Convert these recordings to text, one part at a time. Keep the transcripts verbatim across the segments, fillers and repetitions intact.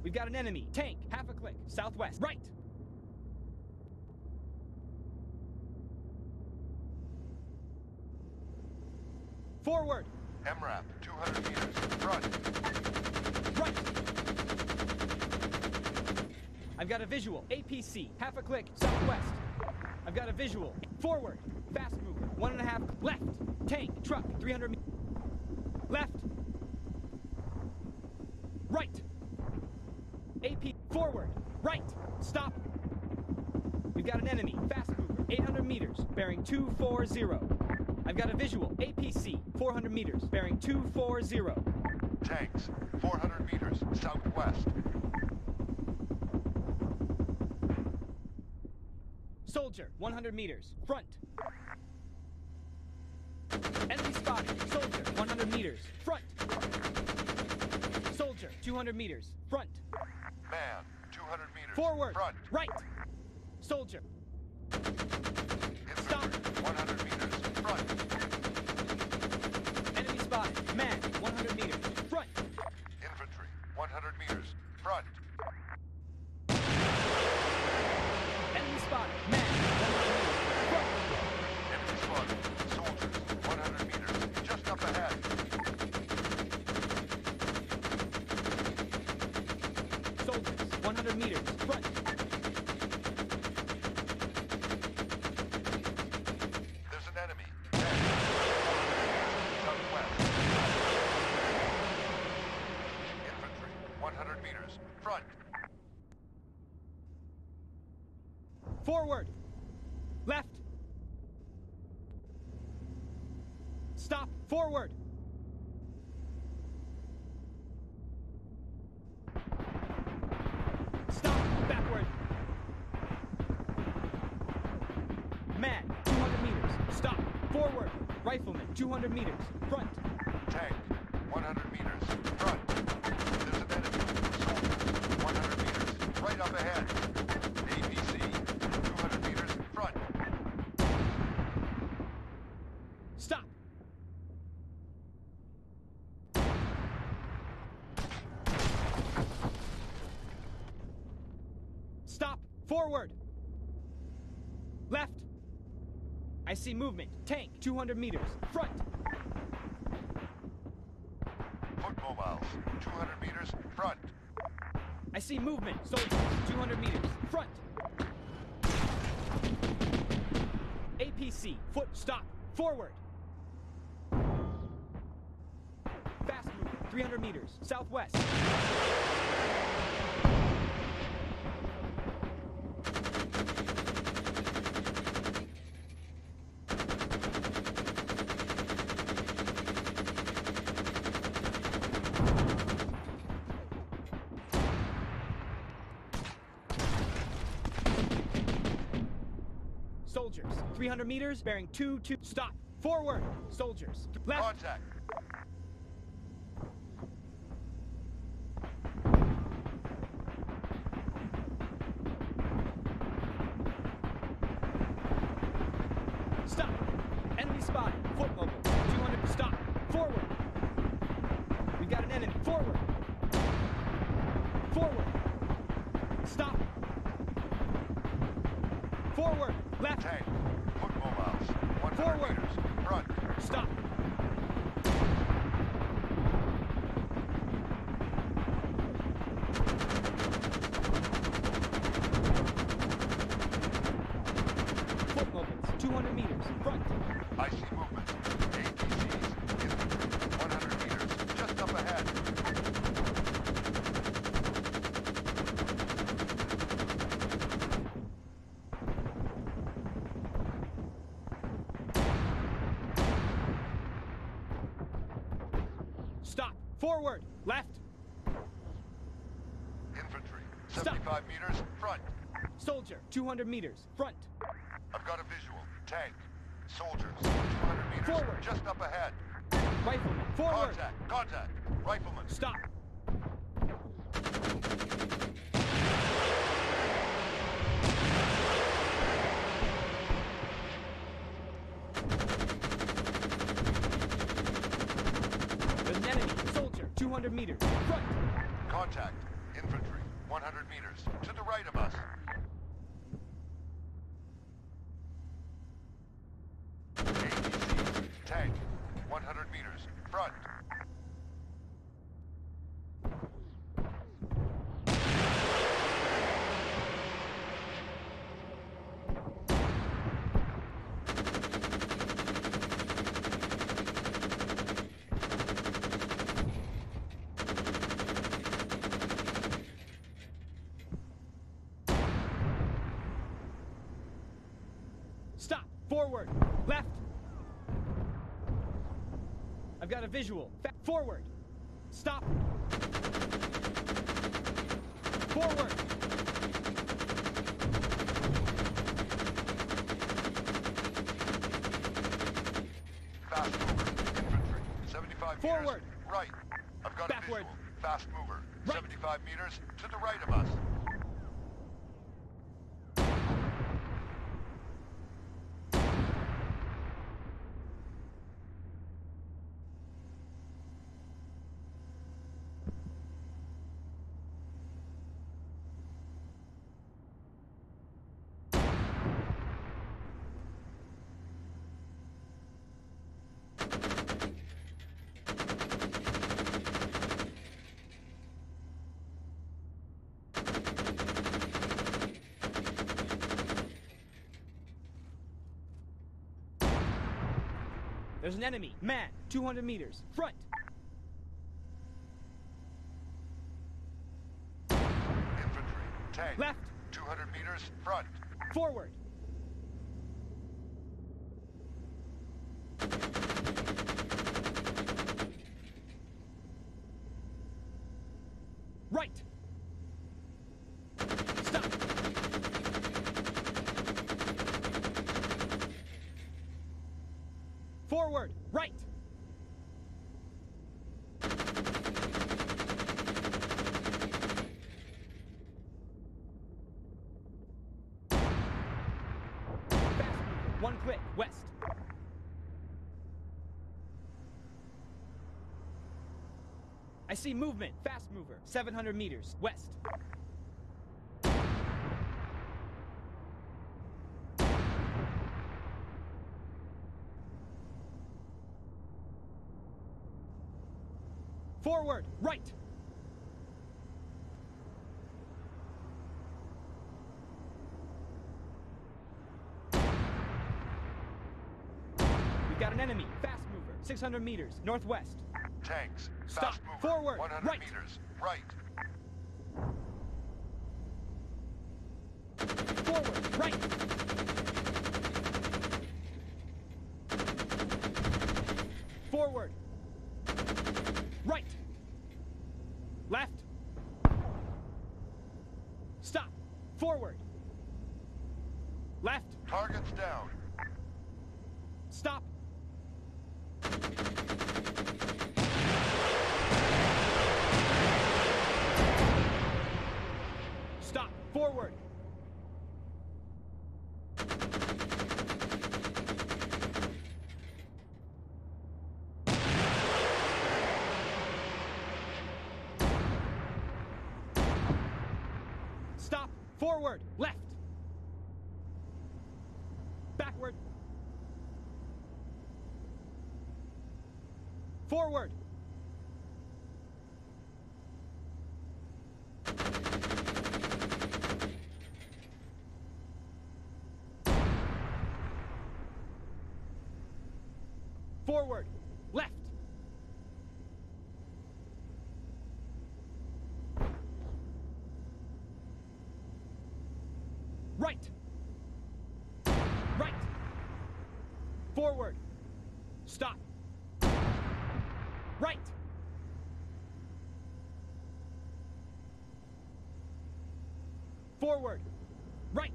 We've got an enemy. Tank. Half a click. Southwest. Right. Forward. M RAP, two hundred meters. Front. Right. I've got a visual. A P C. Half a click. Southwest. I've got a visual. Forward. Fast mover. One and a half. Left. Tank. Truck. three hundred meters. Left. Right. A P. Forward. Right. Stop. We've got an enemy. Fast mover. eight hundred meters. Bearing two four zero. I've got a visual. A P C. four hundred meters. Bearing two four zero. Tanks, four hundred meters. Southwest. Soldier. one hundred meters. Front. Enemy spotted. Soldier. one hundred meters. Front. Soldier. two hundred meters. Front. Man, two hundred meters. Forward. Front. Right. Soldier. Infantry, Stop. one hundred meters. Front. Enemy spotted. Man. one hundred meters. Front. Infantry, one hundred meters. Front. Enemy spotted. Man. one hundred meters. Front. Enemy spotted. Soldiers, one hundred meters. Just up ahead. Soldiers. one hundred meters. Front. There's an enemy. Tank, southwest. Infantry, one hundred meters. Front. Forward. Left. Stop. Forward. Stop. Backward. Man. two hundred meters. Stop. Forward. Rifleman. two hundred meters. Front. Tank, one hundred meters. Front. There's an enemy. Soldiers, one hundred meters. Right up ahead. A P C, two hundred meters. Front. Stop. Stop. Forward. Left. I see movement. Tank. two hundred meters. Front. Foot mobiles, two hundred meters. Front. I see movement. Soldiers. two hundred meters. Front. A P C. Foot. Stop. Forward. Fast mover. three hundred meters. Southwest. Soldiers. three hundred meters. Bearing two two. Stop. Forward. Soldiers. Left. Contact. Stop. Enemy spotted. Foot mobile. two hundred. Stop. Forward. We've got an enemy. Forward. Forward. Stop. Forward. Left. Tank, foot mobiles, one hundred Forward. meters. Front. Stop. Foot mobiles. two hundred meters. Front. I see movement. A P Cs, infantry, one hundred meters. Just up ahead. Stop. Forward. Left. Infantry, Stop. seventy-five meters. Front. Soldier. two hundred meters. Front. I've got a visual. Tank, soldiers, two hundred meters. Forward. Just up ahead. Rifleman. Forward. Contact, contact. Rifleman. Stop. There's an enemy. Soldier. two hundred meters. Front. Contact, infantry, one hundred meters. To the right of us. A P C. Tank. one hundred meters. Front. Stop! Forward! Left! I've got a visual. Fa forward! Stop! Forward! Fast mover. Infantry. seventy-five Forward! meters. Right. I've got Backward. a visual. Fast mover. Right. seventy-five meters. To the right of us. There's an enemy. Man, two hundred meters. Front! Infantry. Tank. Left! two hundred meters. Front. Forward! Right! Stop! Forward! Right! Fast mover, one click, west. I see movement. Fast mover, seven hundred meters, west. Forward, right. We've got an enemy. Fast mover, six hundred meters, northwest. Tanks. Stop. Fast mover. Forward. one hundred Right. meters. Right. Forward, right. Forward. Right. Left. Stop. Forward. Left. Targets down. Stop. Stop. Forward. Stop. Forward. Left. Backward. Forward. Forward. Left. Right. Right. Forward. Stop. Right. Forward. Right.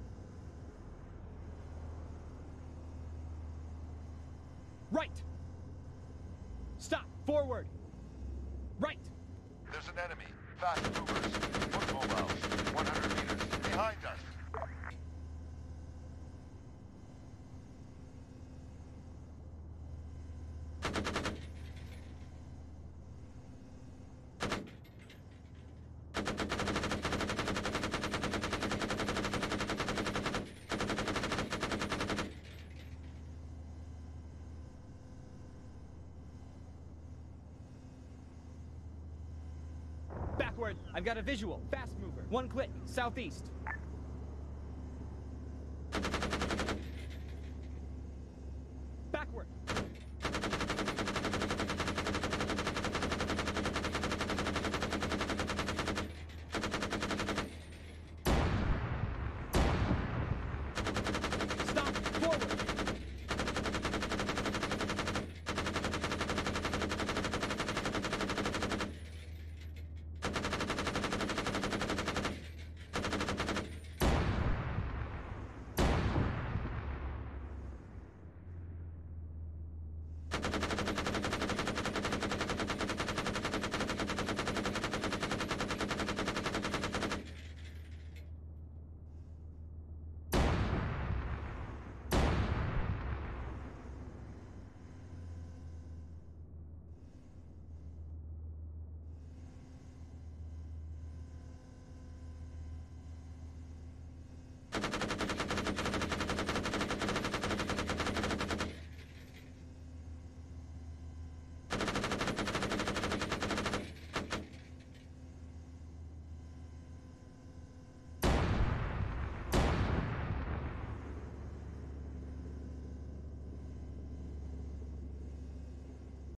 Right. Stop. Forward. Right. There's an enemy. Fast movers. Foot mobiles. one hundred meters. Behind us. forward. I've got a visual. Fast mover. One click. Southeast.